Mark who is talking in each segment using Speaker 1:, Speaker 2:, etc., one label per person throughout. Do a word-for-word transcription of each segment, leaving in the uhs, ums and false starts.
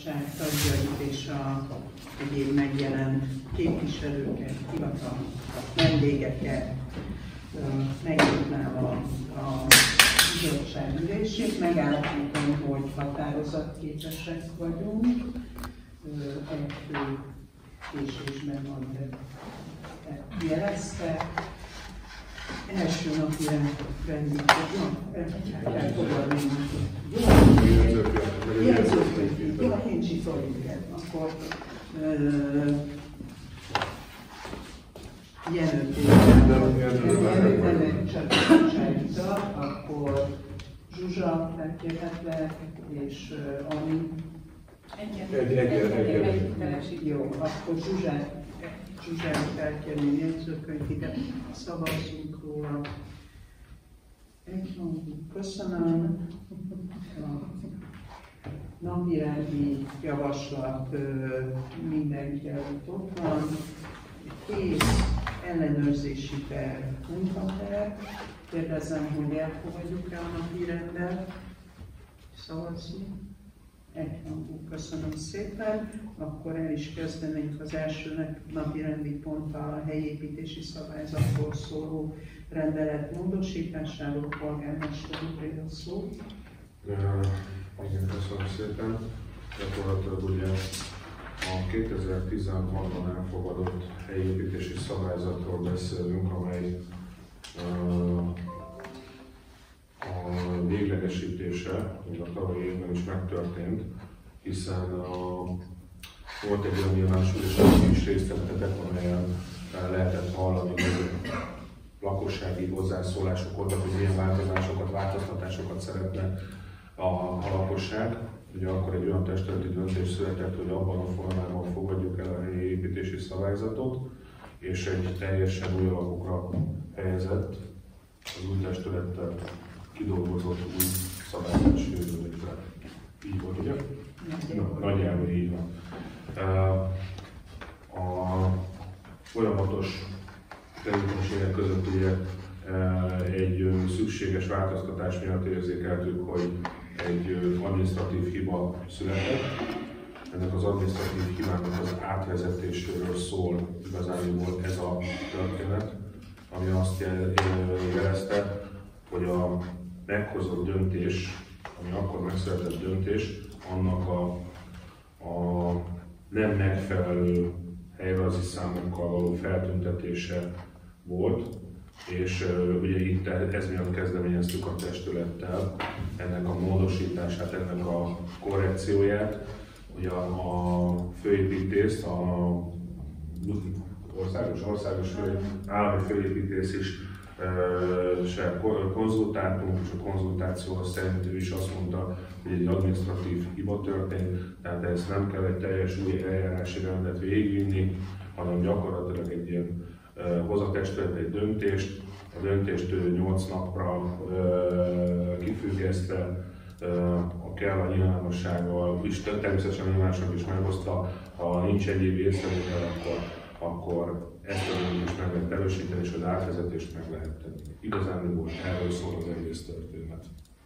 Speaker 1: bizottság tagjait és a egyéb megjelent képviselőket, hivatalokat, vendégeket megnyitnám a, a bizottság ülését. Megállapítom, hogy határozatképesek vagyunk. Egy fő késésben van, de jelezte. Első napi rendi elfogadni. Jegyzőkönyv. Jó, nincs itt olyan. Akkor Jenő Csatlakozása, akkor Zsuzsa felkérhetlek, és Ami. Jó, akkor Zsuzsát Zsuzsát felkérni jegyzőkönyv, ide szavazzunk róla. Köszönöm. A napirendi javaslat mindenki előtt ott van. Kész ellenőrzési terv, munkaterv. Kérdezem, hogy elfogadjuk-e a napirendet. Szavazzunk. Egyhangú, köszönöm szépen. Akkor el is kezdenénk az első napi rendi ponttal, a helyépítési szabályzatról szóló rendelet módosításáról. Polgármester úr, a szó.
Speaker 2: Igen, köszönöm szépen. Gyakorlatilag ugye a kétezer-tizenhatban elfogadott helyépítési szabályzatról beszélünk, amely a véglegesítése, még a tavalyi évben is megtörtént, hiszen a, volt egy olyan nyilvánosítás, amit is részt vettetek, amelyen lehetett hallani lakossági hozzászólások voltak, hogy milyen változásokat, változtatásokat szeretne a, a lakosság. Ugye akkor egy olyan testületi döntés született, hogy abban a formában fogadjuk el a helyi építési szabályzatot, és egy teljesen új alapokra helyezett, az új testülettel kidolgozott új szabályzás jövő létre. Így volt, ugye? No, nagyjából így van. A folyamatos tevékenységek között ugye egy szükséges változtatás miatt érzékeltük, hogy egy adminisztratív hiba született. Ennek az adminisztratív hibának az átvezetéséről szól igazából ez a történet, ami azt jelezte, hogy a meghozott döntés, ami akkor megszületett döntés, annak a, a nem megfelelő helyrajzi számokkal való feltüntetése volt, és uh, ugye itt ez miatt kezdeményeztük a testülettel ennek a módosítását, ennek a korrekcióját. Ugye a, a főépítész, a országos, országos fő, állami főépítész is uh, se konzultáltunk, és a konzultáció szerint ő is azt mondta, hogy egy adminisztratív hiba történt, tehát ezt nem kell egy teljes új eljárási rendet végigvinni, hanem gyakorlatilag egy ilyen uh, hoz a testület egy döntést, a döntést nyolc napra uh, kifüggesztve, uh, a kell a nyilvánossággal, és természetesen a nyilvánosság is megosztva, ha nincs egyéb észrevétel, akkor, akkor ezt a döntést meg lehet erősíteni, és az átvezetést meg lehet tenni. Igazán volt, erről szól az egész történet.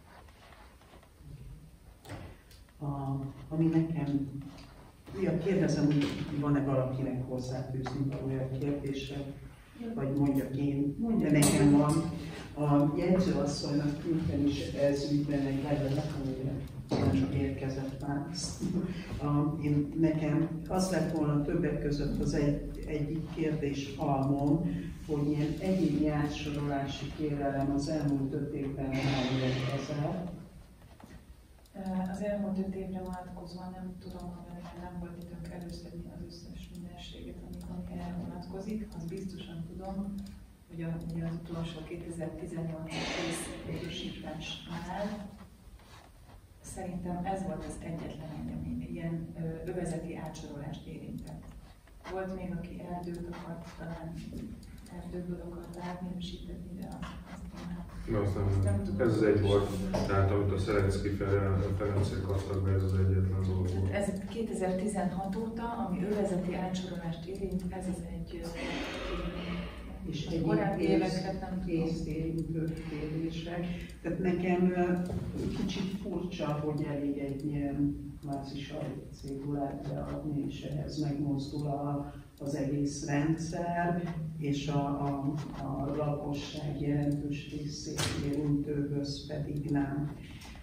Speaker 1: A, ami nekem, ja, kérdezem, hogy van-e valakinek hozzáfűzni valója kérdése, vagy mondjak én, mondja, nekem van. A jegyzőasszonynak küldtem is ez ügyben egy levelet, amire nem érkezett már. A, én, nekem az lett volna többek között az egy, egyik kérdés halmon, hogy ilyen egyéb játsorolási kérelem az elmúlt öt évben nem érkezett.
Speaker 3: Az elmúlt öt évre vonatkozóan nem tudom, hogy nem volt időnk előszedni az összes mindenséget, ami, ami erre vonatkozik. Az biztosan tudom, hogy a, ugye az utolsó kétezer-tizennyolcas részletesításnál szerintem ez volt az egyetlen engem, ilyen ö, övezeti átsorolást érintett. Volt még, aki erdőt akart, talán erdőből akart átminősíteni, de azt
Speaker 2: nem, azt nem, nem ez az egy volt, tehát amit a Szerencki Ferencek adtak be, ez az egyetlen dolog volt.
Speaker 3: Ez kétezer-tizenhat óta, ami övezeti átsorolást érint, ez az egy
Speaker 1: és
Speaker 3: A
Speaker 1: egyéb
Speaker 3: korábbi éveket nem tudom.
Speaker 1: észérintő kérdések. Tehát nekem ö, kicsit furcsa, hogy elég egy ilyen kvázi sajtcégulát beadni, és ehhez megmozdul a, az egész rendszer, és a, a, a lakosság jelentős részét érintőhöz pedig nem.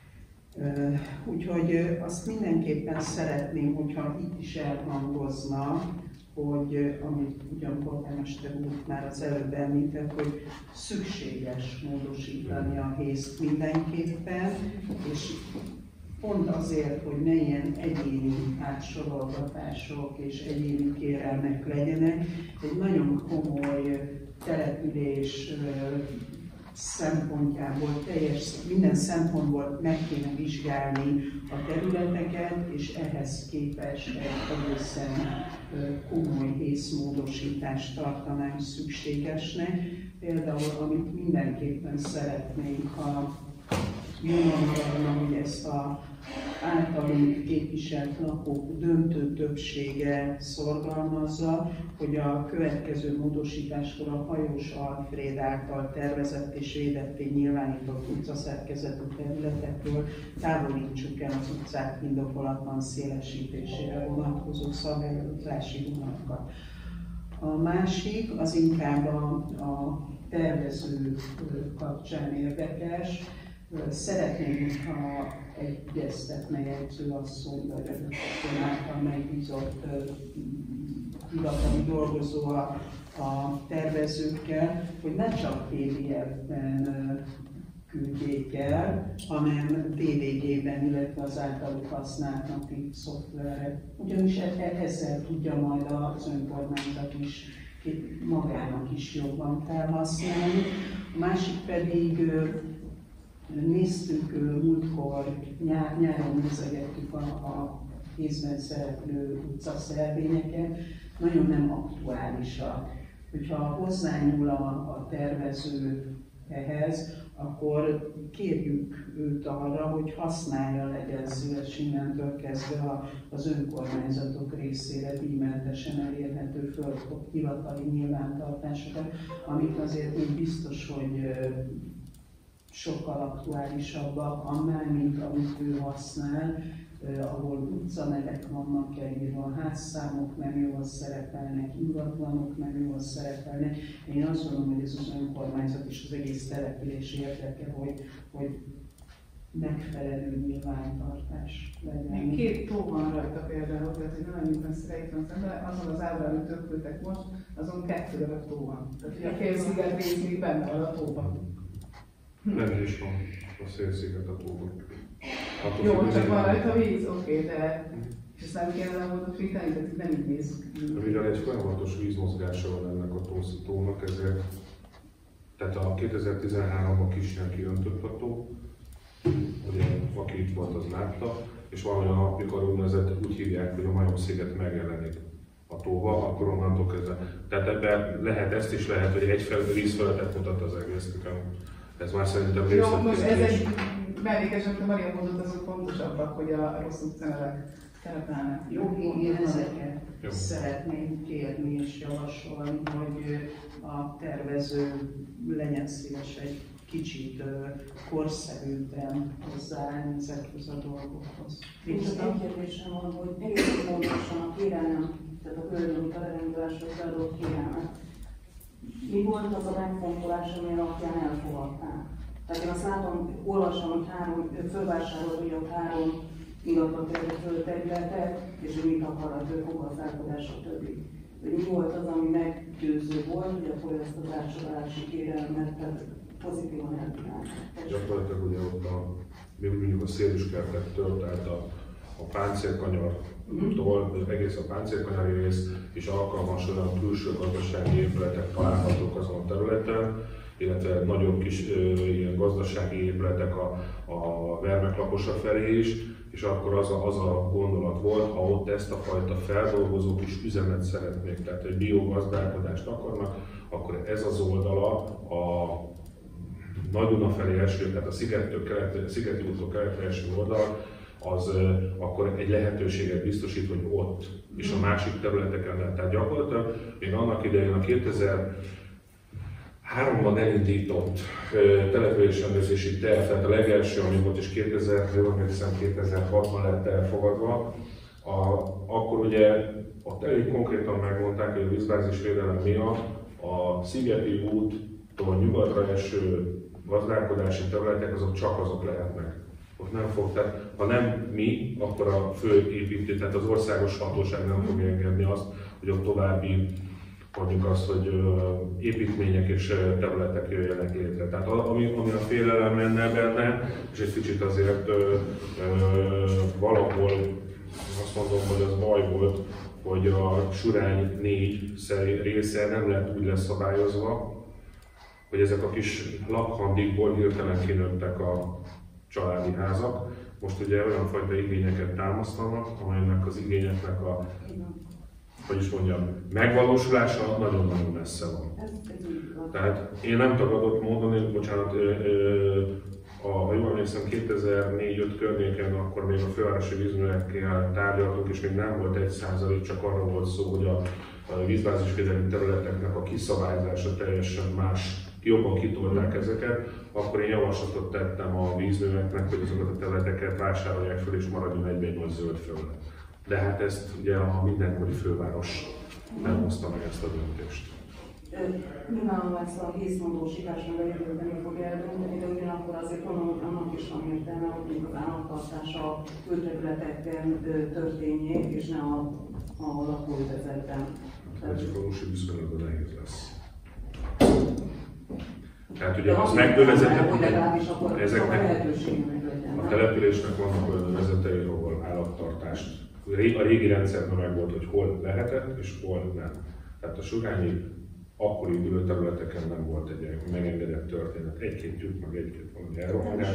Speaker 1: Úgyhogy azt mindenképpen szeretném, hogyha itt is elhangozna, hogy amit ugyan polgármester úr már az előbb említett, hogy szükséges módosítani a hészt mindenképpen, és pont azért, hogy ne ilyen egyéni átsorolgatások és egyéni kérelmek legyenek, egy nagyon komoly település szempontjából, teljes, minden szempontból meg kéne vizsgálni a területeket, és ehhez képest egy egészen komoly hészmódosítást tartanánk szükségesnek. Például, amit mindenképpen szeretnénk, ha jól maradna, hogy ezt a általunk képviselt lakók döntő többsége szorgalmazza, hogy a következő módosításkor a Hajós Alfréd által tervezett és védetté nyilvánított utcaszerkezetű területekről távolítsuk el az utcák indokolatlan szélesítésére vonatkozó szabályozási vonatokat. A másik az inkább a, a tervező kapcsán érdekes. Szeretném, ha egyeztetne jegyzőasszony, vagy a által megbízott hivatali dolgozó a, a tervezőkkel, hogy ne csak pé dé ef-ben küldjék el, hanem dé vé gé-ben, illetve az általuk használt natív szoftverre. Ugyanis ezzel tudja majd az önkormányzat is magának is jobban felhasználni. A másik pedig néztük múltkor, nyár, nyáron nézegettük a, a kézben szereplő utcaszervényeket, nagyon nem aktuálisak. Hogyha hozzányúl a, a tervező ehhez, akkor kérjük őt arra, hogy használja, legyen szíves innentől kezdve a, az önkormányzatok részére díjmentesen elérhető földkop hivatali nyilvántartásokat, amik azért még biztos, hogy sokkal aktuálisabbak annál, mint amit ő használ, eh, ahol utcanevek vannak elírva, a házszámok nem jól szerepelnek, ingatlanok nem jól szerepelnek. Én azt gondolom, hogy ez az önkormányzat és az egész település érdeke, hogy, hogy megfelelő nyilvántartás legyen.
Speaker 4: Még két tó van rajta például, tehát hogy nem annyit messze itt van szemben, azon az ábrán, amit többültek most, azon kettő darab tó van. Tehát hogy a félsziget rész még benne van a tóban.
Speaker 2: Nem is van a szélsziget a tóban.
Speaker 4: Jó, csak van rajta víz, oké, de és ezt nem kellene módosítani, tehát nem így nézzük.
Speaker 2: Mivel egy folyamatos vízmozgása van ennek a tónak, ezért tehát a kétezer-tizenháromban Kisnyán kiöntött a tó, ugye aki itt volt, az látta, és valami, amikor úgynevezett úgy hívják, hogy a Majom-sziget megjelenik a tóba, akkor onnantól kezdve. Tehát ebben lehet ezt is, lehet, hogy egy vízfeletet mutat az egész. Ez már szerintem részletkérdés.
Speaker 4: Jó, most ez egy mellékes, amit a Maria mondott, azok fontosabbak, hogy a rossz utcanevek szerepelnek.
Speaker 1: Jó, én ezeket
Speaker 2: Jó.
Speaker 1: szeretném kérni és javasolni, hogy a tervező legyen szíves egy kicsit korszerűbben hozzáállni ezekhez a dolgokhoz.
Speaker 5: Én csak egy kérdésem van, hogy egész pontosan a kérelem, tehát a körülmények a legendőásról beadott kérelmet. Mi volt az a megfontolás, ami alapján elfogadták? Tehát én azt látom, olvasom, hogy három, fölvásárolódott három ingatlan területet, és hogy mit akar az ő gazdálkodás, stb. De mi volt az, ami meggyőző volt, hogy akkor ezt a társadalmi kérelmet pozitívan elbírálták?
Speaker 2: Gyakorlatilag ugye ott a, mondjuk a szélüskertektől, tehát a, a páncélkanyartól, egész a páncélkanyari rész, és alkalmas olyan külső gazdasági épületek találhatók azon a területen, illetve nagyobb kis ö, ilyen gazdasági épületek a, a Vermek-lakosa felé is, és akkor az a, az a gondolat volt, ha ott ezt a fajta feldolgozó kis üzemet szeretnék, tehát egy biogazdálkodást akarnak, akkor ez az oldala a Nagy-Duna felé eső, tehát a Szigettől kelet, Szigeti úttól keletre eső oldal, az akkor egy lehetőséget biztosít, hogy ott és a másik területeken lehet. Tehát gyakorlatilag még annak idején a kétezer háromban elindított településrendezési terv, tehát a legelső, ami volt is kétezer-hatban lett elfogadva, a, akkor ugye ott elég konkrétan megmondták, hogy a vízbázisvédelem miatt a Szigeti úttól nyugatra eső gazdálkodási területek azok csak azok lehetnek. Ott nem fog, tehát ha nem mi, akkor a fő építő, tehát az országos hatóság nem fogja engedni azt, hogy ott további, mondjuk azt, hogy építmények és területek jöjjenek létre. Tehát ami, ami a félelem lenne benne, és egy kicsit azért ö, ö, valahol azt mondom, hogy az baj volt, hogy a Surány négy része nem lett úgy leszabályozva, hogy ezek a kis lakhandikból hirtelen kinőttek a családi házak. Most ugye olyan fajta igényeket támasztanak, amelynek az igényeknek a, hogy is mondjam, megvalósulása nagyon-nagyon messze van. Tehát én nem tagadott módon, én, bocsánat, ö, ö, a, ha jól emlékszem, kétezer-négy-öt környéken akkor még a fővárosi vízművekkel tárgyaltunk, és még nem volt egy százalék, csak arról volt szó, hogy a, a vízbázisvédelmi területeknek a kiszabályzása teljesen más, jobban kitolták ezeket, akkor én javaslatot tettem a vízműveknek, hogy azokat a területeket vásárolják fel és maradjon egyben zöld föld. De hát ezt ugye a mindenkori főváros nem hozta meg ezt a döntést.
Speaker 5: Nyilvánvalóan ezt a vészmódosítás meg a jövőben fogja eldönteni, de ugyanakkor azért gondolom, hogy annak is van értelme, hogy az állattartás a külterületeken történjék, és ne a, a lakóövezetben.
Speaker 2: Ez a falusi viszonylatban nehéz lesz. Tehát ugye az megövezetett, ezeknek a településnek vannak olyan övezetei, ahol állattartást, a régi rendszerben meg volt, hogy hol lehetett és hol nem. Tehát a surányi akkori ülőterületeken nem volt egy megengedett történet. Egy-két tyúk, meg egy-két valami elrohangál.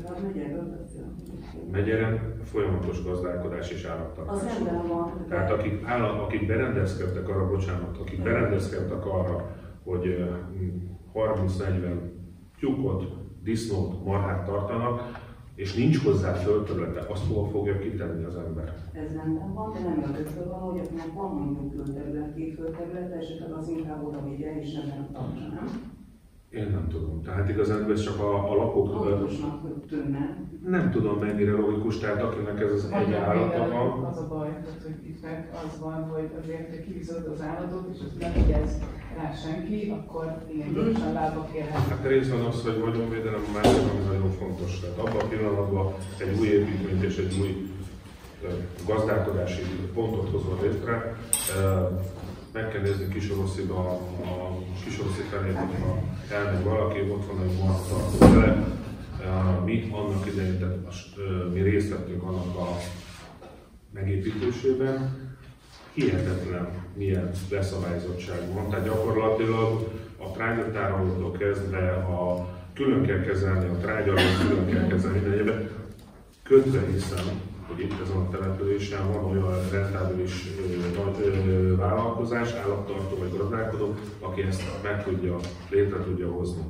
Speaker 2: Megyeren folyamatos gazdálkodás és állattartás. Tehát akik, állat, akik berendezkedtek arra, bocsánat, akik berendezkedtek arra, hogy harminc-negyven tyúkot, disznót, marhát tartanak, és nincs hozzá földterülete, azt hova fogja kitenni az ember?
Speaker 5: Ez rendben van, de nem ötöttől van, hogy akinek van mondjuk külterület, két földterülete, esetleg az inkább oda vigye, és nem tartsa, nem?
Speaker 2: Én nem tudom. Tehát igazán ez csak a, a lakók...
Speaker 5: Logikusnak tűnne.
Speaker 2: Nem tudom mennyire logikus, tehát akinek ez az egy állata van.
Speaker 4: Az a baj, tehát, hogy itt meg az van, hogy azért, hogy kivizod az állatot, és az nem vigyáz rá senki, akkor ilyen gyorsan lábba kérhet.
Speaker 2: Hát részben az, hogy vagyonvédelem, a másik, ami nagyon fontos. Tehát abban a pillanatban egy új építményt és egy új gazdálkodási pontot hozva létre, meg kell nézni Kisorossziba, a Kisorossi felé, hogyha elmegy valaki, ott van egy marhatartó telep. Mi annak idején, tehát mi részt vettünk annak a megépítésében, hihetetlen milyen leszabályozottság van. Tehát gyakorlatilag a trágyatárolótól kezdve a külön kell kezelni, a trágyalót külön kell kezelni, mindenében kötve hiszem, hogy itt ezen a településen van olyan rentábilis nagy vállalkozás, állattartó vagy gazdálkodó, aki ezt meg tudja, létre tudja hozni.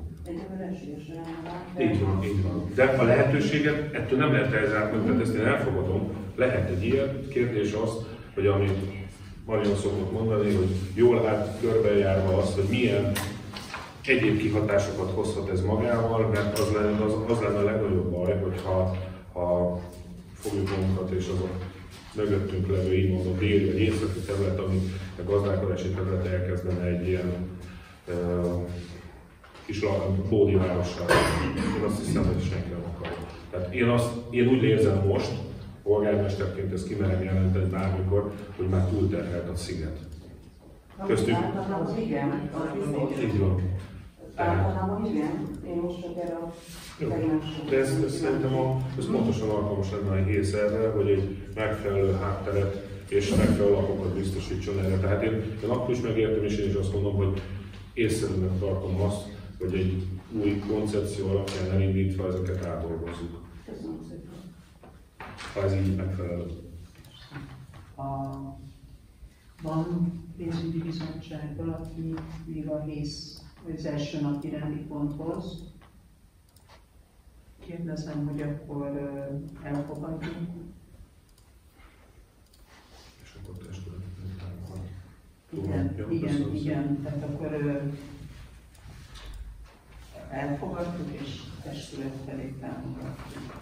Speaker 2: Így van, így van. De a lehetőséget ettől nem lehet elzárni, tehát ezt én elfogadom, lehet egy ilyen. Kérdés az, hogy amit Marion szokott mondani, hogy jól át körbejárva az, hogy milyen egyéb kihatásokat hozhat ez magával, mert az lenne, az, az lenne a legnagyobb baj, hogyha ha fogjuk magunkat és azok mögöttünk levő, így mondom, déli vagy északi terület, ami a gazdálkodási terület elkezdene egy ilyen uh, kis bódi várossal. Én azt hiszem, hogy senki nem akar. Tehát én, azt, én úgy érzem most, polgármesterként ezt kimerem jelenteni bármikor, hogy már túlterhelt a sziget.
Speaker 5: Köztük... Általában igen, az biztos.
Speaker 2: Így van.
Speaker 5: Általában igen, én most csak erre a
Speaker 2: de ez, ez szerintem a, ez pontosan alkalmas lenne a hész erre, hogy egy megfelelő hátteret és megfelelő lapokat biztosítson erre. Tehát én, én akkor is megértem, és én is azt mondom, hogy észszerűnek tartom azt, hogy egy új koncepció alapján elindítva ezeket átdolgozzuk.
Speaker 5: Köszönöm szépen.
Speaker 2: Ha ez így megfelelő.
Speaker 1: A, van pénzügyi bizottság valaki még a hész, az első napi rendi ponthoz. Kérdezem, hogy akkor elfogadjuk.
Speaker 2: És akkor testületben
Speaker 1: Igen, igen, igen. Tehát akkor elfogadtuk, és testület felé támogatjuk.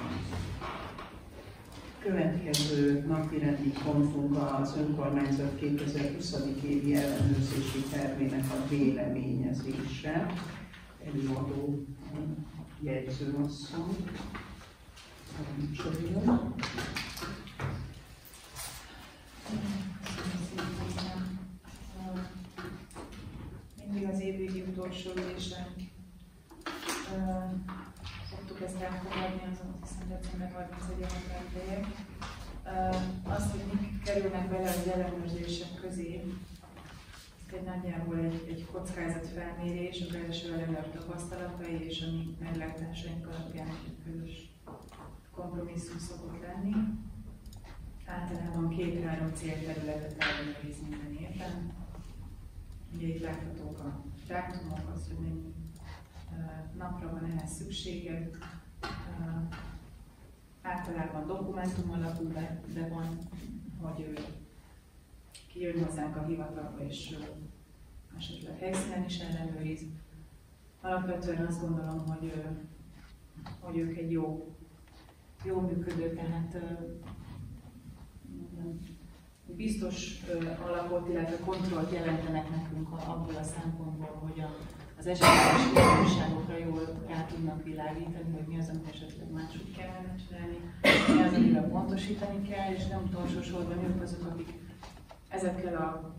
Speaker 1: Következő napirendi pontunk az önkormányzat kétezer-huszadik évi ellenőrzési tervének a véleményezése. Előadó jegyzőasszony. Parancsoljon.
Speaker 3: Mindig az évvégi utolsó ülésen szoktuk ezt elfogadni, azon azt hiszem december harmincadikán határidejek. Az, hogy mik kerülnek bele az ellenőrzések közé, ez egy nagyjából egy, egy kockázatfelmérés, a belső ellenőr tapasztalatai és a mi meglátásaink alapján egy közös kompromisszum szokott lenni. Általában két-három célterületet ellenőriz minden évben. Ugye itt láthatók a dátumok, az, hogy mennyi napra van ehhez szükséged. Általában dokumentum alapú, de, de van, hogy kijön hozzánk a hivatalba, és esetleg helyszínen is ellenőriz. Alapvetően azt gondolom, hogy, hogy ők egy jó, jó működő, tehát biztos alapot, illetve kontrollt jelentenek nekünk abból a szempontból, hogy a, az esetleges hiányosságokra jól rá tudnak világítani, hogy mi az, amit esetleg máshogy kellene csinálni, mi az, amivel pontosítani kell, és nem utolsó sorban ők azok, akik ezekkel a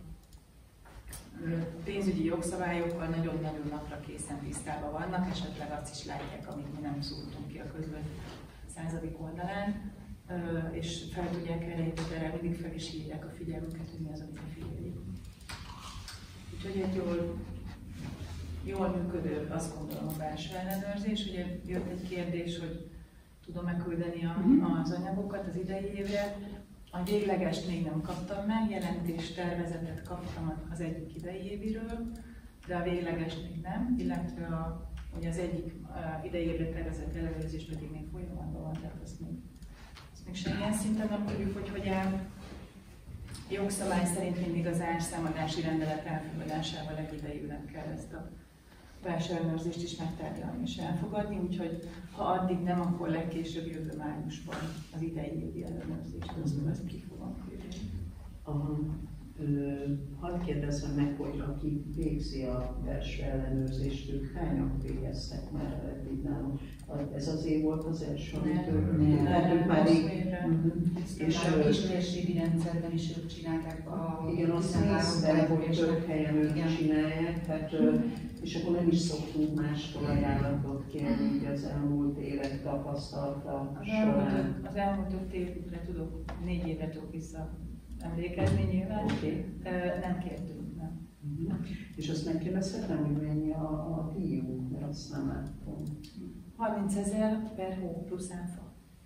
Speaker 3: pénzügyi jogszabályokkal nagyon-nagyon napra készen tisztában vannak, esetleg azt is látják, amit mi nem szóltunk ki a közvet századik oldalán, és fel tudják erre építeni, erre mindig fel is hívják a figyelmünket, hogy mi az, amit figyeljük. Úgyhogy egy jól, jól működő, azt gondolom, a belső ellenőrzés. Ugye jött egy kérdés, hogy tudom-e küldeni a, az anyagokat az idei évre. A véglegest még nem kaptam meg, jelentés tervezetet kaptam az egyik idei éviről, de a véglegest még nem, illetve a, ugye az egyik idei évre tervezett ellenőrzés pedig még folyamatban van, tehát azt még még semmilyen szinten nem tudjuk, hogy hogy áll. Jogszabály szerint mindig az árszámadási rendelet elfogadásával egy idejűleg kell ezt a belső ellenőrzést is megtárgyalni és elfogadni, úgyhogy ha addig nem, akkor legkésőbb jövő májusban az idei évi ellenőrzést, azon ezt ki fogom küldeni.
Speaker 1: Hadd kérdezzem meg, hogy aki végzi a belső ellenőrzést, ők hányan végeztek már eddig nálunk? Ez az év volt az első, amit ők
Speaker 6: nem,
Speaker 1: már így...
Speaker 6: És a kismérségi rendszerben is ők csinálták a...
Speaker 1: Igen, azt néztem, hogy több helyen ők csinálják, hát, és akkor nem is szoktunk mástól ajánlatot kérni, így az elmúlt évek tapasztalata során.
Speaker 3: Az elmúlt öt évre tudok, négy évre tudok vissza emlékezni nyilván, okay. Nem kértünk, nem.
Speaker 1: Uh-huh. És azt megkérdezhetem, hogy mennyi a, a díjú, mert azt nem láttam.
Speaker 3: harmincezer per hó plusz áfa.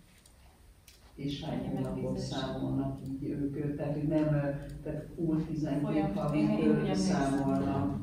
Speaker 1: És hány hónapot számolnak így ők, tehát hogy nem, tehát full tizenkét havit ők számolnak.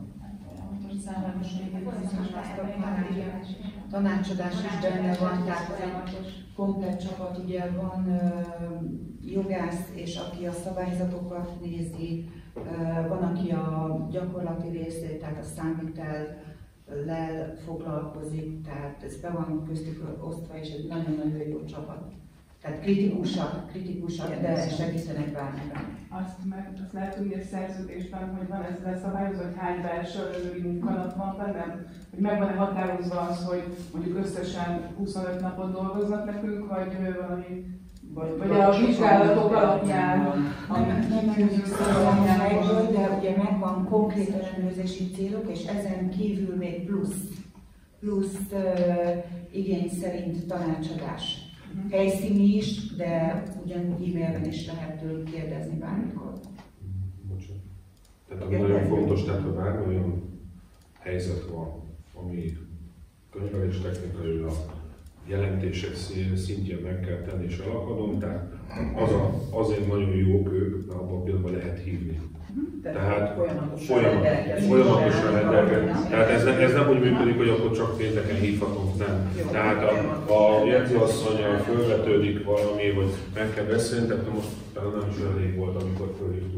Speaker 6: Tanácsadás is benne van, tehát komplet csapat, ugye van jogász, és aki a szabályzatokat nézi, van, aki a gyakorlati részét, tehát a számvitellel foglalkozik, tehát ez be van köztük osztva, és egy nagyon-nagyon jó csapat. Tehát kritikusak, kritikusak, de segítenek bármiben.
Speaker 4: Azt, meg, azt lehet tudni egy szerződésben, hogy van ez leszabályozva, hogy hány belső előri munkanap van bennem? Hogy meg van-e határozva az, hogy mondjuk összesen huszonöt napot dolgoznak nekünk, vagy valami, vagy, vagy a vizsgálatok alapján,
Speaker 6: amit nem tudjuk szabályozni, de ugye megvan konkrét ellenőrzési célok, és ezen kívül még plusz, plusz uh, igény szerint tanácsadás. Helyszíni is, de ugyanúgy e-mailben is lehet tőlük kérdezni bármikor.
Speaker 2: Bocsánat. Tehát ami nagyon fontos, tehát ha bármi olyan helyzet van, ami könyvelés technikai a jelentések szintjén meg kell tenni és elakadom, tehát az a, azért nagyon jók ők, mert abban a pillanatban lehet hívni. Tehát folyamatosan rendelkezni. Tehát ez, ez nem úgy működik, hogy akkor csak pénteken hívhatunk, nem. Tehát a, a jegyzőasszonnyal fölvetődik valami, hogy meg kell beszélni, tehát most talán nem is elég volt, amikor fölhívtuk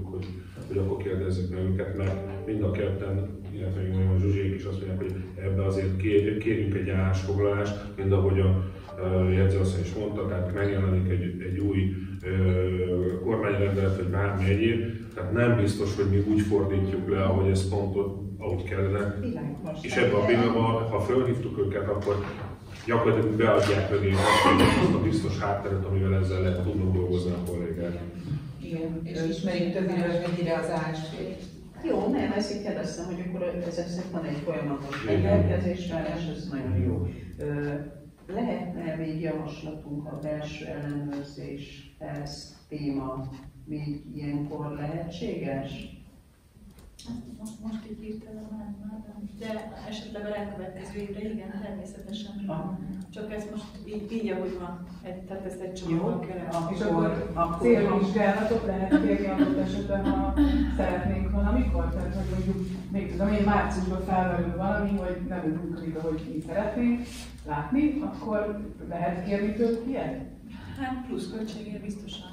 Speaker 2: mondjuk, hogy, hogy akkor kérdezzük meg őket, mert mind a ketten, illetve a Zsuzsék is azt mondják, hogy ebbe azért kér, kérjünk egy állásfoglalást, mind ahogy a jegyzőasszony is mondta, tehát megjelenik egy, egy új ö, kormányrendelet, vagy bármi egyéb, tehát nem biztos, hogy mi úgy fordítjuk le, ahogy ez pontot, ahogy kellene. És ebben a pillanatban, ha felhívtuk őket, akkor gyakorlatilag beadják mögé azt a biztos hátteret, amivel ezzel lehet tudnunk dolgozni a kollégák.
Speaker 6: Igen, és ismerjük többnyire mennyire az állásfélt.
Speaker 1: Jó, nem, ezt így kérdeztem, hogy akkor ezek van egy folyamatos rendelkezésvárás, ez nagyon jó. Lehetne még javaslatunk a belső ellenőrzés, ez téma még ilyenkor lehetséges?
Speaker 3: Most, most így hirtelen már, már nem, de esetleg a elkövetkező évre igen, természetesen.
Speaker 1: Ah.
Speaker 3: Csak ez most így, így ahogy van, egy, tehát ezt egy csomagban kell.
Speaker 4: És akkor, akkor célvizsgálatot lehet kérni adott esetben, ha szeretnénk valamikor? Tehát, hogy mondjuk, még tudom én, márciusban felmerül valami, hogy nem úgy működik, ahogy mi szeretnénk látni, akkor lehet kérni tőlük ilyet?
Speaker 3: Hát plusz költségért biztosan.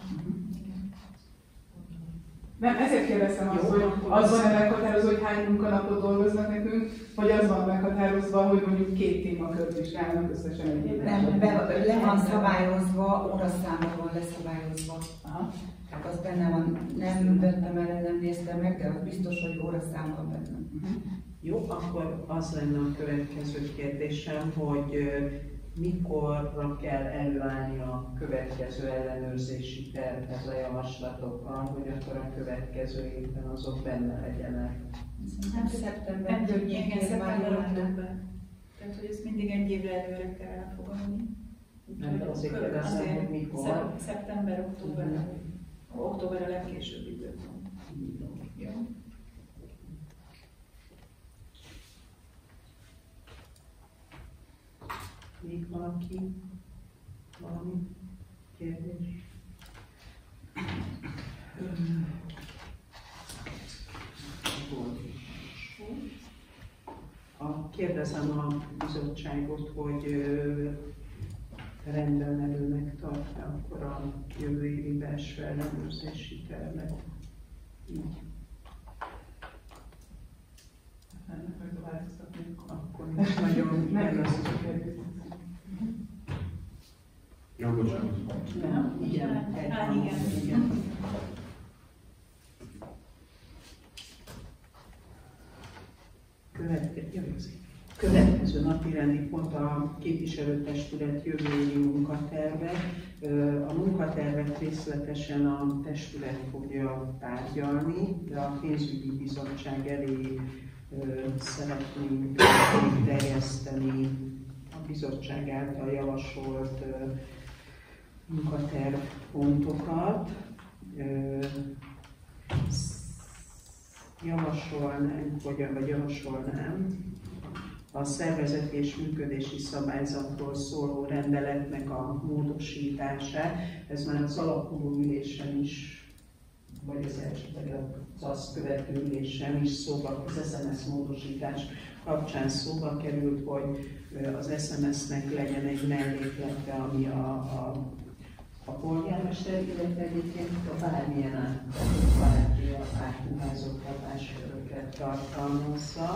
Speaker 4: Nem, ezért kérdeztem azt, hogy az van-e meghatározva, hogy hány munkanapot dolgoznak nekünk, vagy az van meghatározva, hogy mondjuk két témakört vizsgálnak összesen egy évben?
Speaker 6: Nem, be, le van szabályozva, óraszámban van leszabályozva.
Speaker 4: Aha.
Speaker 6: Tehát az benne van, nem vettem el, nem néztem meg, de az biztos, hogy óraszámban benne.
Speaker 1: Uh-huh. Jó, akkor az lenne a következő kérdésem, hogy mikorra kell előállni a következő ellenőrzési tervhez a javaslatokkal, hogy akkor a következő évben azok benne legyenek.
Speaker 6: Nem szeptember
Speaker 3: Igen,
Speaker 6: környékén már jó lenne.
Speaker 3: szeptember. Tehát, hogy ezt mindig egy évre előre kell elfogadni.
Speaker 1: Nem, azért kérdezem, hogy mikor.
Speaker 3: Szeptember, október, október a legkésőbb időpont. Jó.
Speaker 1: Még valaki? Valami kérdés? A, kérdezem a bizottságot, hogy rendellenőnek tartja akkor a jövő évi belső ellenőrzési tervet. Így. Akkor is nagyon meglasztjuk.
Speaker 2: Ja, bocsánat.
Speaker 1: Nem, igen.
Speaker 3: Hát igen.
Speaker 1: igen. Következő, következő napi rendi pont a képviselőtestület jövő évi munkaterve. A munkatervet részletesen a testület fogja tárgyalni, de a pénzügyi bizottság elé szeretnénk terjeszteni a bizottság által javasolt munkaterv pontokat. Javasolnánk, vagy, vagy javasolnám a szervezeti és működési szabályzatról szóló rendeletnek a módosítását. Ez már az alakuló ülésen is, vagy az esetleg az azt követő ülésen is szóba, az es em es módosítás kapcsán szóba került, hogy az es em es-nek legyen egy melléklete, ami a, a, a polgármester, illetve egyébként a bármilyen átruházott hatásköröket tartalmazza.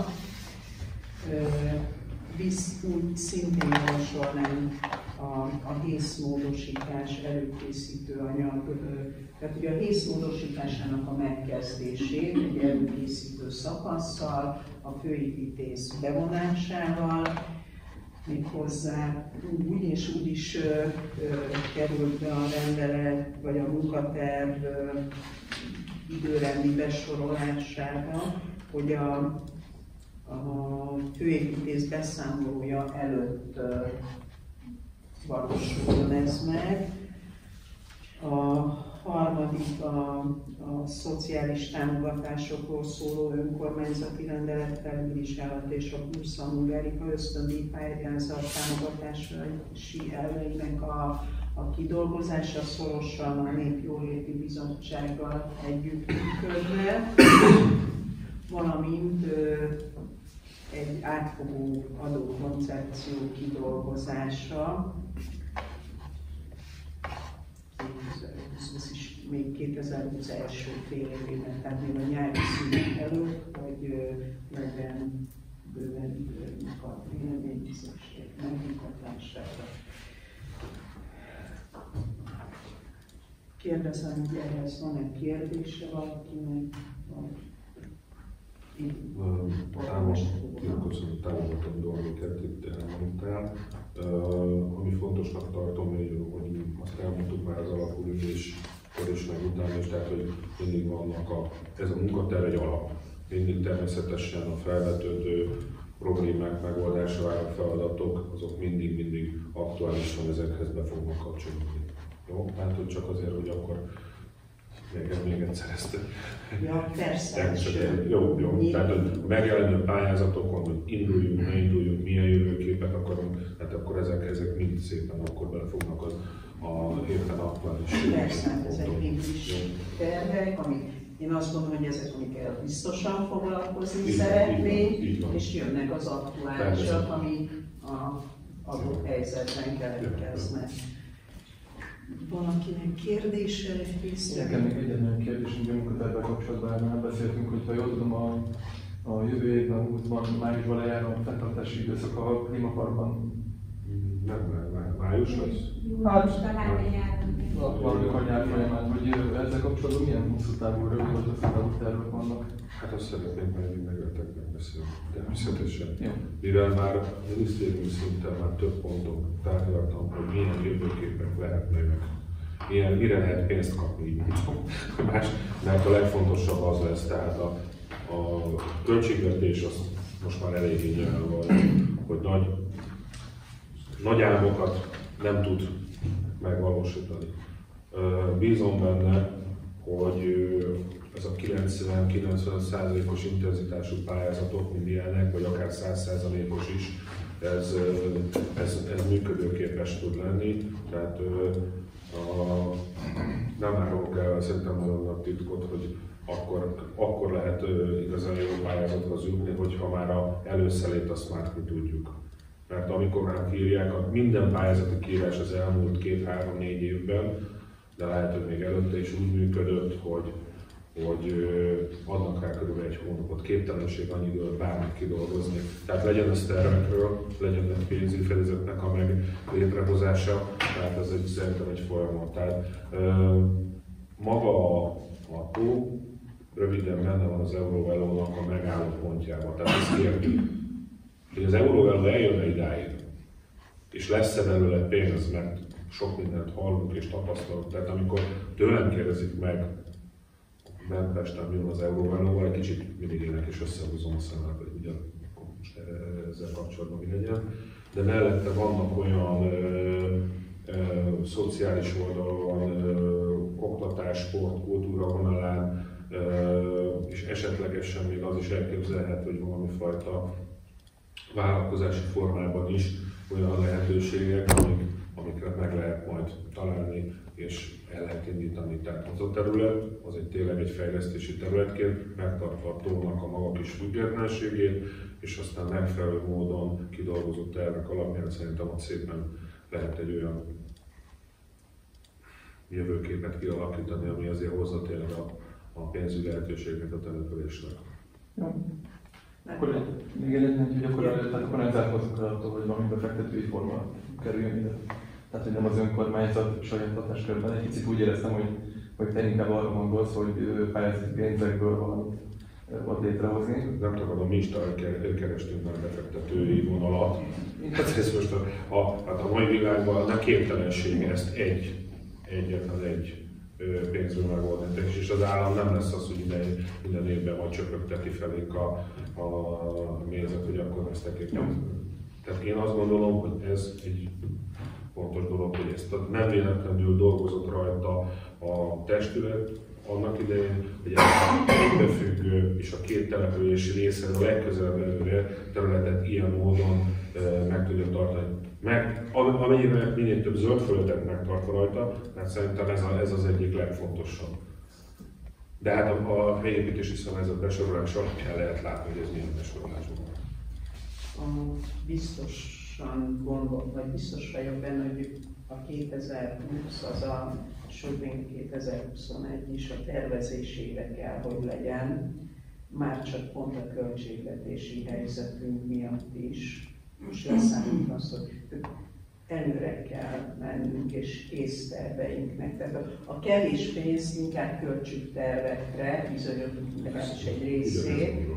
Speaker 1: Visz úgy szintén javasolnánk a, a hészmódosítás előkészítő anyag, tehát ugye a hészmódosításának a megkezdését egy előkészítő szakasszal, a főépítész bevonásával, méghozzá úgy és úgy is ö, ö, került be a rendelet, vagy a munkaterv ö, időrendi besorolásába, hogy a, a főépítész beszámolója előtt ö, valósuljon ez meg. A harmadik a, a szociális támogatásokról szóló önkormányzati rendelet felülvizsgálat és a Bursa Hungárica ösztöndíj pályázat támogatási elveinek a, a kidolgozása szorosan a Népjóléti Bizottsággal együttműködve, valamint ö, egy átfogó adókoncepció kidolgozása. Ez is még kétezer-húsz első fél évében, tehát még a nyári szünet előtt, hogy legyen bőven időnk a véleményszükség megnyugtatására. Kérdezem, hogy ehhez van-e kérdése valakinek?
Speaker 2: Köszönöm, támogatom dolgokat, itt elmondtál. Ami fontosnak tartom, hogy azt elmondtuk már az alapulüléskor is, meg utána is, tehát hogy mindig vannak a, ez a munkaterv egy alap. Mindig természetesen a felvetődő problémák megoldása váró feladatok, azok mindig-mindig aktuálisan ezekhez be fognak kapcsolódni. Jó? Tehát, hogy csak azért, hogy akkor még, még egyszer ezt.
Speaker 1: Ja, persze.
Speaker 2: Természetesen. Jó, jó. Tehát, hogy megjelenő pályázatokon, hogy induljunk, ne induljunk, milyen jövőképet akarunk, hát akkor ezek, ezek mind szépen akkor belefognak az a éppen aktuális.
Speaker 1: Persze, ezek mind is tervek, amik én azt gondolom, hogy ezek, amikkel biztosan foglalkozni
Speaker 2: így,
Speaker 1: szeretnénk,
Speaker 2: így van, így
Speaker 1: és jönnek az aktuálisak, amik a adott helyzetben keletkeznek. Valakinek kérdése, észre?
Speaker 7: Nekem még egy olyan kérdés, hogy a munkatervvel kapcsolatban már beszéltünk, hogy ha jól tudom, a, a jövő évben, húszban, májusban lejár a fenntartási időszak a klímaparkban.
Speaker 2: Nem, már május lesz?
Speaker 5: Most talán nyáron.
Speaker 7: Valamikor nyár folyamán, hogy ezzel kapcsolatban milyen hosszú távú, rövid vagy hosszú távú tervek vannak?
Speaker 2: Hát azt szeretnék majd így megöltek megbeszélni, természetesen.
Speaker 7: Jó.
Speaker 2: Mivel már a minisztériumi szinten már több ponton tárgyaltam, hogy milyen jövőképek lehetnek, milyen, mire lehet pénzt kapni, így mondom. Más, mert a legfontosabb az lesz, tehát a, a költségvetés az most már eléggé nyilvánvaló, hogy nagy, nagy álmokat nem tud megvalósítani. Bízom benne, hogy ez a kilencven-kilencvenöt százalékos intenzitású pályázatok, mint ilyenek, vagy akár száz százalékos is, ez, ez, ez működőképes tud lenni. Tehát a, nem árulok el szerintem magamnak titkot, hogy akkor, akkor lehet igazán jó pályázathoz jutni, hogyha már az előszelét azt már mi tudjuk. Mert amikor ránk írják, minden pályázati kiírás az elmúlt két-három-négy évben, de lehet, hogy még előtte is úgy működött, hogy, hogy adnak rá körülbelül egy hónapot, képtelenség annyi időt bármit kidolgozni. Tehát legyen ez tervekről, legyen egy pénzügyi fedezetnek a meg létrehozása, tehát ez egy, szerintem egy folyamat. Tehát maga a, a tó röviden benne van az Euróvelónak a megálló pontjában, tehát ezt kérdjük. Hogy az Euróveló eljönne idáig, és lesz-e belőle pénz, mert sok mindent hallunk és tapasztalunk. Tehát amikor tőlem kérdezik meg, bent Pesten mi van az Euróvelóval, egy kicsit mindig ének és összehúzom a szemet, hogy ugye most ezzel kapcsolatban mi legyen. De mellette vannak olyan ö, ö, szociális oldalon, ö, oktatás, sport, kultúra vonalán, ö, és esetlegesen még az is elképzelhető, hogy valami fajta vállalkozási formában is olyan lehetőségek, amik, amiket meg lehet majd találni és el lehet indítani. Tehát az a terület, az egy tényleg egy fejlesztési területként, megtartva a tónak a maga kis függetlenségét, és aztán megfelelő módon kidolgozott tervek alapján szerintem ott szépen lehet egy olyan jövőképet kialakítani, ami azért hozza tényleg a, a pénzügyi lehetőségeket a településnek.
Speaker 7: Jó. Akkor egy, még egy hogy akkor, tehát akkor nem zárkozunk el attól, hogy valami befektetői forma kerüljön ide. Tehát, hogy nem az önkormányzat saját hatáskörben. Egy picit úgy éreztem, hogy, hogy te inkább arra gondolsz, hogy pályázati pénzekből valamit ott létrehozni.
Speaker 2: Nem tagadom, mi is kerestünk már befektetői vonalat. Hát ez most a, a, hát a mai világban a képtelenség ezt egy, egyetlen egy pénzből megoldani. És az állam nem lesz az, hogy minden, minden évben majd csöpögteti felénk a, a mézet, hogy akkor ezt tekintem. Tehát én azt gondolom, hogy ez egy fontos dolog, hogy ezt a nem véletlenül dolgozott rajta a testület annak idején, hogy ez egybefüggő és a két település részéről a legközelebb előre területet ilyen módon e, meg tudja tartani. Meg, amennyire minél több zöld földet megtartva rajta, mert szerintem ez, a, ez az egyik legfontosabb. De hát a, a helyépítési szabályzat besorolás alapján lehet látni, hogy ez milyen besorolás van.
Speaker 1: Biztosan gondol, vagy biztos vagyok benne, hogy a kétezer-húsz az a sőt még kétezer-huszonegy is a tervezésére kell, hogy legyen, már csak pont a költségvetési helyzetünk miatt is. Most leszámít azt, hogy előre kell mennünk és észterveinknek. Tehát a kevés pénzt inkább költsük tervekre, bizonyos legalábbis egy részét,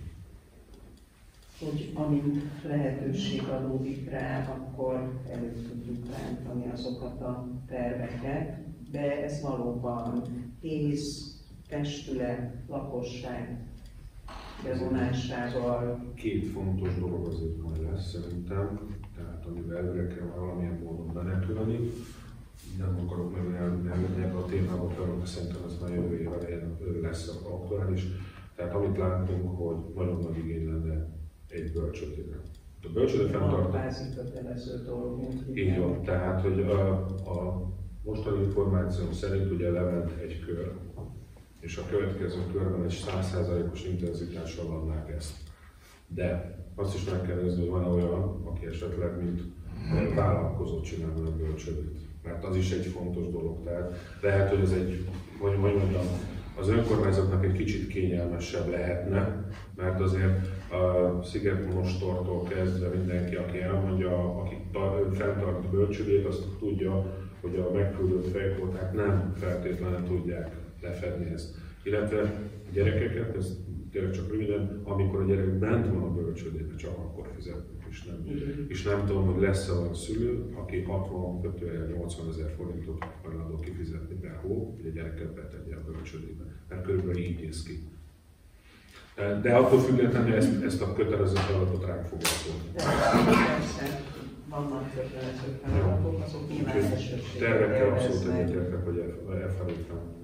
Speaker 1: hogy amint lehetőség adódik rá, akkor elő tudjuk rántani azokat a terveket, de ez valóban ész, testület, lakosság bevonásával.
Speaker 2: Két fontos dolog azért majd lesz szerintem, tehát amivel előre kell valamilyen módon menekülni. Nem akarok nagyon elmenni ebbe a témába, de szerintem ez már jövő évben lesz aktuális. Tehát amit látunk, hogy nagyon nagy igény lenne egy bölcsődére. A bölcsőde fenntartó.
Speaker 1: Kvázi kötelező dolgunk.
Speaker 2: Így van, tehát hogy a, a mostani információm szerint ugye lement egy kör, és a következő körben egy száz százalékos intenzitással adnák ezt. De azt is meg kell nézni, hogy van olyan, aki esetleg mint vállalkozót csinálna a bölcsődét. Mert az is egy fontos dolog. Tehát lehet, hogy ez egy, hogy mondjam, az önkormányzatnak egy kicsit kényelmesebb lehetne, mert azért a Szigetmonostortól kezdve mindenki, aki elmondja, aki fenntart bölcsődét, azt tudja, hogy a megküldött fejkóták nem feltétlenül tudják lefedni ezt. Illetve a gyerekeket, ez tényleg csak röviden, amikor a gyerek bent van a bölcsődében, csak akkor fizetnek, és nem. És nem tudom, hogy lesz-e olyan szülő, aki hatvan-nyolcvan ezer forintot hajlandó kifizetni per hó, hogy a gyereket betegye a bölcsődébe. Mert körülbelül így néz ki. De attól függetlenül ezt, ezt a kötelező feladatot ránk foglalkozni.
Speaker 1: Persze, vannak kötelező feladatok, azok nyilván elsőségét
Speaker 2: tervekkel abszolút egyetértek, hogy elfelé feladatok.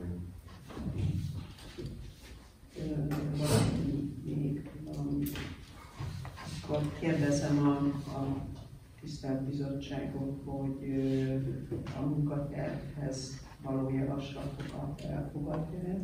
Speaker 1: Valami még valami. Akkor kérdezem a, a tisztelt bizottságot, hogy a munkatervhez való javaslatokat elfogadja-e?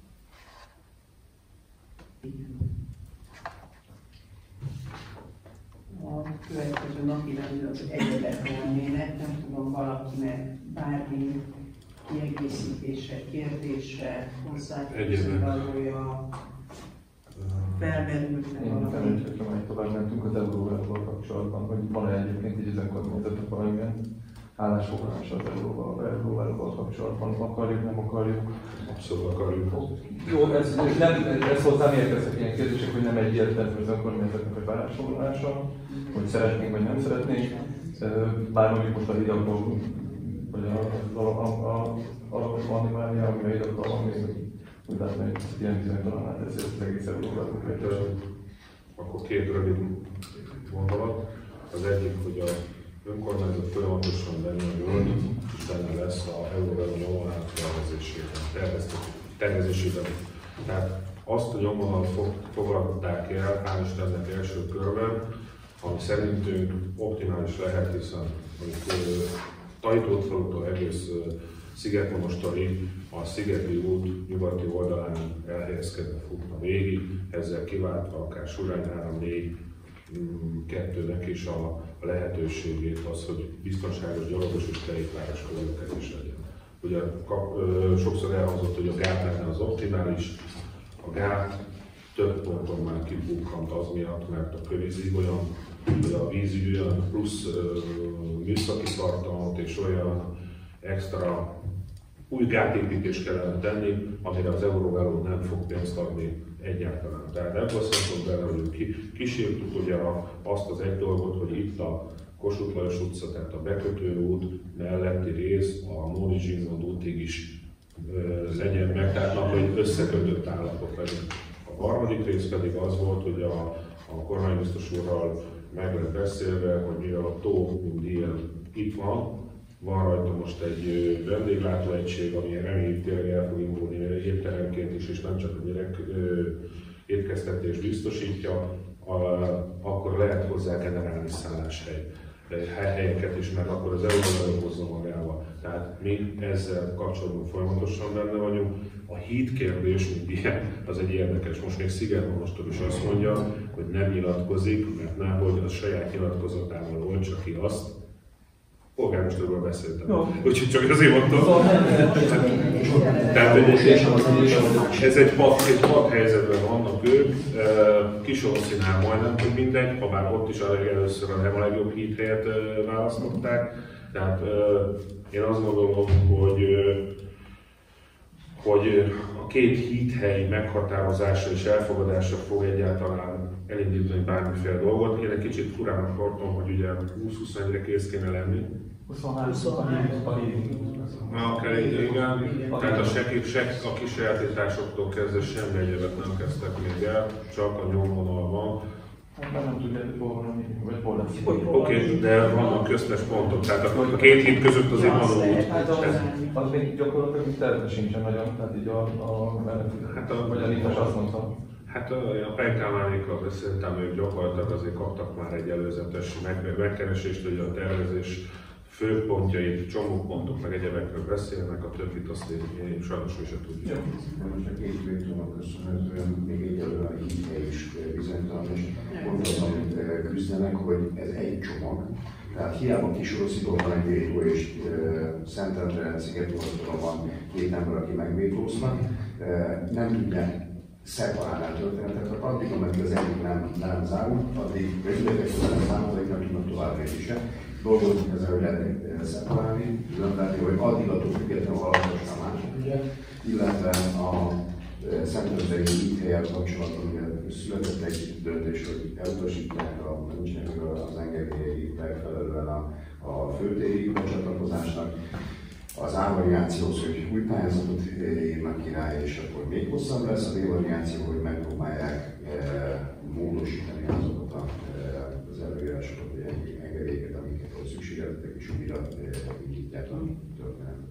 Speaker 1: A következő napi rendben az egyedek lennének, nem tudom, valakinek bármi kiegészítése, kérdése, hozzáfűzni valója, felmerülne
Speaker 7: Én
Speaker 1: valami.
Speaker 7: felmerültem, hogy tovább mentünk az euróval kapcsolatban, hogy van-e egyébként egy önkormányzatnak valamilyen állásfoglalása az euróval kapcsolatban, akarjuk, nem akarjuk.
Speaker 2: Abszolút akarjuk.
Speaker 7: Jó, ez, nem, ez hozzám érkeztek ilyen kérdések, hogy nem egyértelmű az önkormányzatnak az állásfoglalása, hogy szeretnénk vagy nem szeretnénk. Bár mondjuk most a hidakból, vagy az animália, ami a hidakból van még, úgy látom, hogy ilyen bizonytalanná teszi az egész euróval.
Speaker 2: Akkor két rövid gondolat. Az egyik, hogy a önkormányzat folyamatosan benne a és benne lesz a euróval nyomvonal tervezésében, tervezésében. Tehát azt a nyomvonalat fogadták el, hál' Istennek első körben, ami szerintünk optimális lehet, hiszen Tajtótfalutól egész Szigetmonostorig a Szigeti út nyugati oldalán elhelyezkedve futna végig, ezzel kiváltva akár Surány három négy kettőnek is a lehetőségét az, hogy biztonságos gyalogos és kerékpáros közlekedés legyen. Ugye kap, ö, sokszor elhangzott, hogy a gát lenne az optimális, a gát több ponton már kibukkant az miatt, mert a kövízig olyan, hogy a vízügy olyan plusz műszaki tartalmat és olyan extra új gátépítést kellene tenni, amire az Euróveló nem fog pénzt adni egyáltalán. Tehát ebből szóltunk bele, hogy kísértük ugye azt az egy dolgot, hogy itt a Kossuth Lajos utca, tehát a bekötőút melletti rész a Móri Zsigmond útig is ö, legyen meg, tehát hogy összekötött állapot legyen. A harmadik rész pedig az volt, hogy a, a kormánybiztos úrral meg lett beszélve, hogy mivel a tó mint ilyen itt van, van rajta most egy vendéglátóegység, ami reméljük tényleg el fog indulni étteremként is, és nem csak a gyerek étkeztetés biztosítja, akkor lehet hozzá generálni szálláshely helyeket is, mert akkor az Európa hozza magával. Tehát mi ezzel kapcsolatban folyamatosan benne vagyunk. A híd kérdés, mint ilyen, az egy érdekes. Most még Szigetmonostor is azt mondja, hogy nem nyilatkozik, mert nehogy a saját nyilatkozatával oltsa ki azt, polgármesterről beszéltem.
Speaker 7: Jó.
Speaker 2: Úgyhogy csak azért mondtam. Tehát ez egy pad, egy pad helyzetben vannak ők. Kisoroszínál majdnem hogy mindegy, ha bár ott is először nem a legjobb hídhelyet választották. Tehát én azt gondolom, hogy hogy a két hídhely meghatározása és elfogadása fog egyáltalán elindítani bármiféle dolgot. Én egy kicsit furának tartom, hogy ugye húsz-huszonegyre kész kéne lenni.
Speaker 1: huszonhárom.
Speaker 2: Na, akár igen. Tehát a, sek, sek, a kisajátításoktól kezdve semmi egyebet nem kezdtek még el, csak a nyomvonal van.
Speaker 7: Hát nem tudják, hol van, vagy hol lesz.
Speaker 2: Oké, okay, de vannak köztes pontok, tehát a két híd között azért van út.
Speaker 7: Az még gyakorlatilag terve sincsen nagyon, tehát így a, a,
Speaker 2: hát a,
Speaker 7: vagy a Népes azt mondta.
Speaker 2: Hát a Pengtámánékkal beszéltem, ők gyakorlatilag azért kaptak már egy előzetes megkeresést, hogy a tervezés főpontjait, csomópontok, meg egyebekről beszélnek, a többit azt én, én sajnos ő sem tudjuk.
Speaker 8: Most a két végtőnek köszönhetően még egyelőre a hídhely is bizonytalan, és pont azon küzdenek, hogy ez egy csomag. Tehát hiába Kisoroszidon van egy vétó, és uh, Szentendre, Szigetnyugaton van két ember, aki megvétóznak, uh, nem tudják szeparálni a történetet, addig, ameddig az egyik nem, nem zárult, addig közületekről nem számol, addig nem tudnak tovább lépni se. Dolgozunk ezzel, hogy lehet szeparálni, különböző, hogy addig attól függetlenül alapos a másik ügye, illetve a Szentendrei hídhellyel kapcsolatban született egy döntés, hogy elutasítják, a, nincsenek az engedélyei megfelelően a, a főtéri becsatlakozásnak. Az A-variációhoz, hogy új pályázatot írnak ki rá, és akkor még hosszabb lesz a B-variáció, hogy megpróbálják e, módosítani azokat a, e, az előírásokat, vagy engedélyeket, amiket ott szükségeltek, és újra e, indítják a történetet.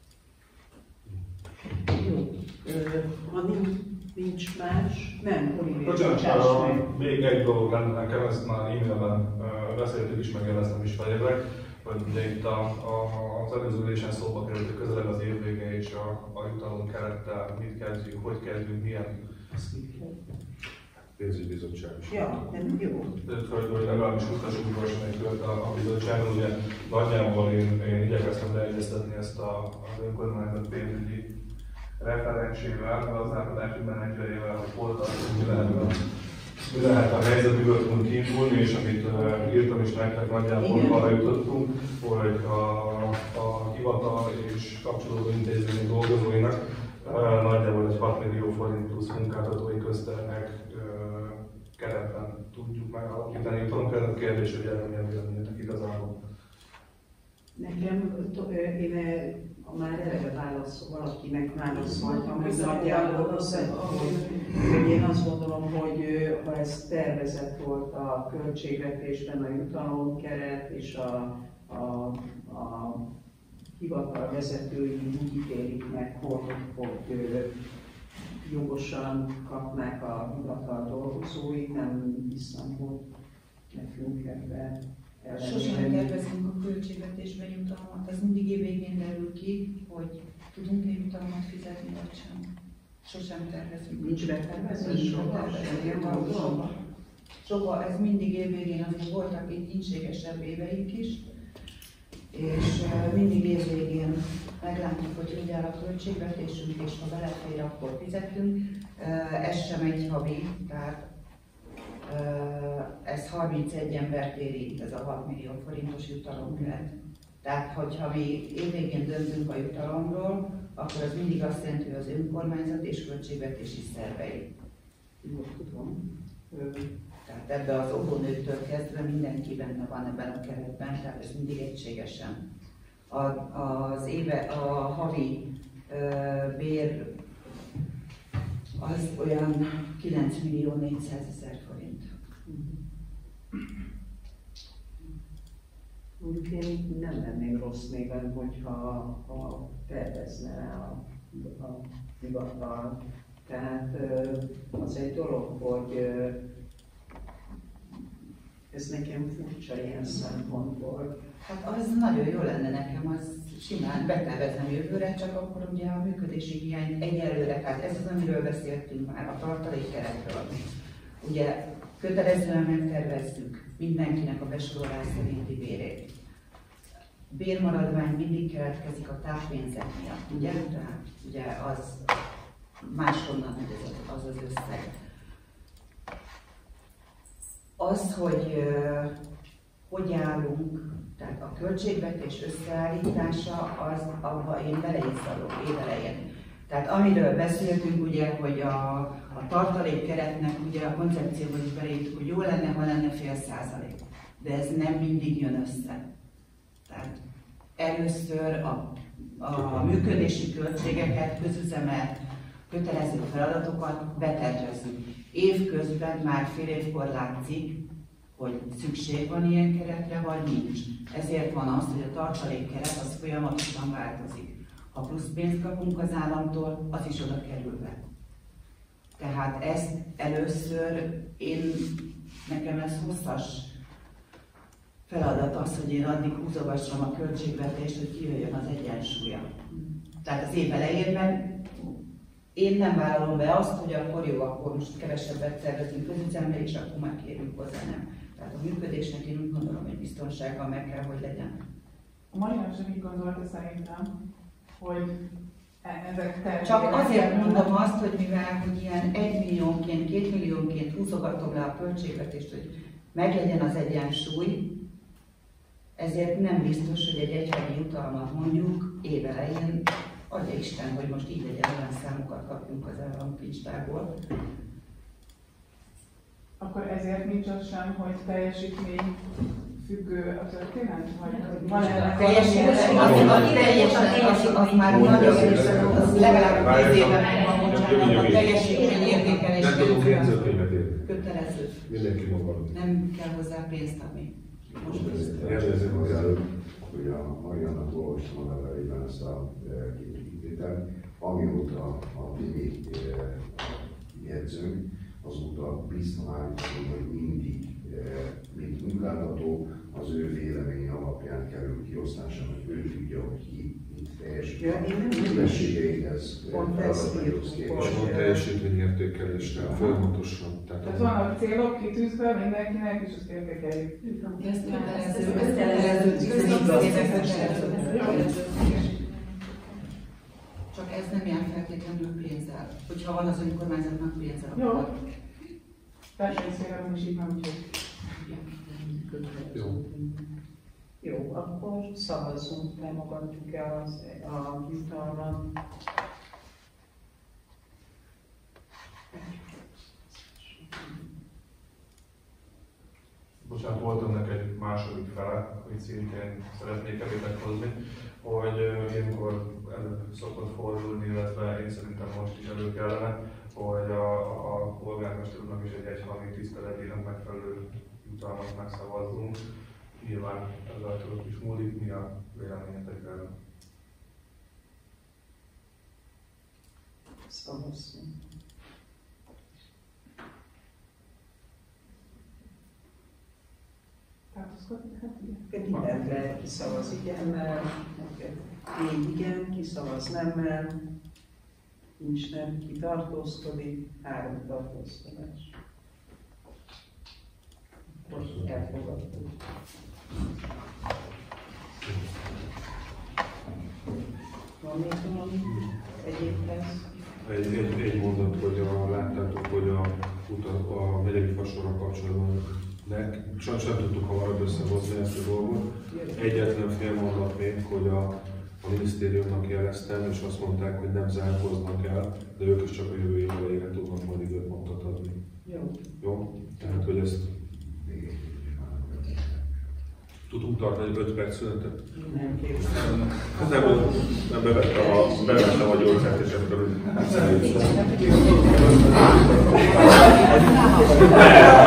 Speaker 1: Jó. Ha nincs, nincs más, nem, Olivier.
Speaker 9: Bocsánat, még egy dolog lenne nekem, ezt már e-mailben beszéltük is, megjeleztem is fejlek, hogy ugye itt a, a, az előző ülésen szóba került, hogy közeleg az év vége és a, a jutalom kerettel, mit kezdjük, hogy kezdjünk, milyen.
Speaker 2: Pénzügybizottság is.
Speaker 1: Ja, nem jó.
Speaker 9: Tehát, hogy, hogy legalábbis mutassuk gyorsan egy kört a, a bizottságon, ugye nagyjából én, én igyekeztem leegyeztetni ezt a, az önkormányzat pénzügyi referensével, az átadás menedzserével, hogy hol tartunk, mi lehet a, mi lehet a helyzetből tudunk kiindulni, és amit uh, írtam is nektek, nagyjából arra jutottunk, hogy a, a hivatal és kapcsolódó intézmények dolgozóinak uh, nagyjából egy hat millió forint plusz munkáltatói közternek uh, keretben tudjuk megalapítani. Tudom, hogy a kérdés, hogy erre milyen véleményetek igazából.
Speaker 1: Nekem, én a már eleve válaszol, valakinek válaszoltam, hogy nagyjából hogy én azt gondolom, hogy ha ez tervezett volt a költségvetésben a jutalomkeret és a, a, a hivatal vezetői úgy ítélik meg, hogy, hogy jogosan kapnák a hivatal dolgozói, nem hiszem, hogy nekünk ebben
Speaker 6: Sosem tervezünk a költségvetésben jutalmat, az mindig évvégén derül ki, hogy tudunk-e jutalmat fizetni, vagy sem. Sosem tervezünk.
Speaker 1: Nincs betervezve?
Speaker 6: Nincs betervezve. Soha. Soha, ez mindig évvégén, azért voltak itt incségesebb éveink is, és mindig évvégén meglátjuk, hogy úgy áll a költségvetésünk, és ha belefér, akkor fizetünk. Ez sem egy havi, tehát ez harmincegy embert érint, ez a hat millió forintos jutalomkeret. Tehát, hogyha mi évvégén döntünk a jutalomról, akkor az mindig azt jelenti, hogy az önkormányzat és költségvetési szervei.
Speaker 1: Jó, tudom.
Speaker 6: Tehát ebbe az óvónőtől kezdve mindenki benne van ebben a keretben, tehát ez mindig egységesen. A, az éve, a havi uh, bér az olyan kilenc millió négyszázezer forint.
Speaker 1: Mondjuk én nem lennék rossz néven, hogyha ha tervezne rá a, a hivatal. Tehát az egy dolog, hogy ez nekem furcsa ilyen szempontból.
Speaker 6: Hát az nagyon jó lenne nekem, az simán betervezem jövőre, csak akkor ugye a működési hiány egyelőre, tehát ez az, amiről beszéltünk már, a tartalékkeretről. Ugye kötelezően megtervezzük mindenkinek a besorolás szerinti bérét. bérmaradvány mindig keletkezik a táppénzek miatt, ugye? Tehát ugye az máshonnan megy az az összeg. Az, hogy uh, hogy állunk, tehát a költségvetés összeállítása, az, abba én beleizzadok évelején. Tehát amiről beszéltünk, ugye, hogy a, a tartalékkeretnek ugye a koncepcióban is beleírtuk, hogy jó lenne, ha lenne fél százalék. De ez nem mindig jön össze. Tehát először a, a működési költségeket, közüzemet, kötelező feladatokat betervezzük. Évközben már fél évkor látszik, hogy szükség van ilyen keretre, vagy nincs. Ezért van az, hogy a tartalékkeret az folyamatosan változik. Ha plusz pénzt kapunk az államtól, az is oda kerül be. Tehát ezt először én, nekem ez hosszas feladat az, hogy én addig húzogassam a költségvetést, hogy kijöjjön az egyensúlya. Tehát az év elejében én nem vállalom be azt, hogy akkor jó, akkor most kevesebbet szervezünk közüzembe, és akkor már kérünk hozzá, nem. Tehát a működésnek én úgy gondolom, hogy biztonsággal meg kell, hogy legyen.
Speaker 4: A Marian sem így gondolta szerintem, hogy ezek teljesen...
Speaker 6: Csak azért mondom azt, hogy mivel hogy ilyen egy milliónként, két milliónként húzogatom le a költségvetést, hogy meglegyen az egyensúly, ezért nem biztos, hogy egy egyhelyi jutalmat mondjuk évelején, adja Isten, hogy most így legyen, olyan számokat kapjunk az államkincstából.
Speaker 4: Akkor ezért nincs az sem, hogy teljesítmény függő a történet? Vagy van ennek
Speaker 6: teljesen, az, teljesen, az, az már nagyon, az legalább tíz éve megvan, bocsánat, a teljesítmény értékelés kötelező.
Speaker 2: Mindenki maga.
Speaker 6: Nem kell hozzá pénzt adni.
Speaker 8: Most kérdezem az előbb, hogy a Mariannak olvastam a levelében ezt a kitételt, amióta a mi jegyzőnk, azóta biztosan állítom, hogy mindig, mint munkáltató, az ő vélemény alapján kerül kiosztásra, hogy ő tudja, hogy ki mit teljesít.
Speaker 1: Ja, én nem
Speaker 8: képességeihez
Speaker 1: pont ezt írjuk.
Speaker 2: És van teljesítményértékelésre, folyamatosan.
Speaker 4: Tehát vannak célok kitűzve mindenkinek, és azt értékeljük.
Speaker 6: Ez kötelező. Csak ez nem jár feltétlenül pénzzel. Hogyha van az önkormányzatnak pénzzel,
Speaker 4: jó.
Speaker 6: akkor...
Speaker 4: Versenyszférában is így van, úgyhogy...
Speaker 2: Jó.
Speaker 1: Jó, akkor szavazzunk, támogatjuk-e az, a jutalmat.
Speaker 9: Bocsánat, volt ennek egy második fele, amit szintén szeretnék elétek hozni, hogy ilyenkor elő szokott fordulni, illetve én szerintem most is elő kellene, hogy a, a polgármester úrnak is egy egyhangú tiszteletének megfelelő jutalmat megszavazzunk. Nyilván ez rajtuk is múlik, mi a véleményetek erről?
Speaker 1: Szavazzunk. Mindenre kiszavaz igennel, négy igen, kiszavaz nemmel, nincs nem, ki tartózkodik, három tartózkodás. Most elfogadtuk. Van még valami egyébként?
Speaker 2: Egy, egy, egy mondat, hogy a, láttátok, hogy a, a, a megyei fasorra kapcsolatban de sajnos nem tudtuk hamarabb összehozni ezt a dolgot. Egyetlen fél mondat még, hogy a, a minisztériumnak jeleztem, és azt mondták, hogy nem zárkoznak el, de ők is csak a jövő év elejére tudnak majd időpontot adni.
Speaker 1: Jó.
Speaker 2: Jó? Tehát, hogy ezt tudunk tartani egy öt perc szünetet?
Speaker 1: Nem képzelem.
Speaker 2: Nem, nem bevettem a, bevettem a gyógyszert, és ebből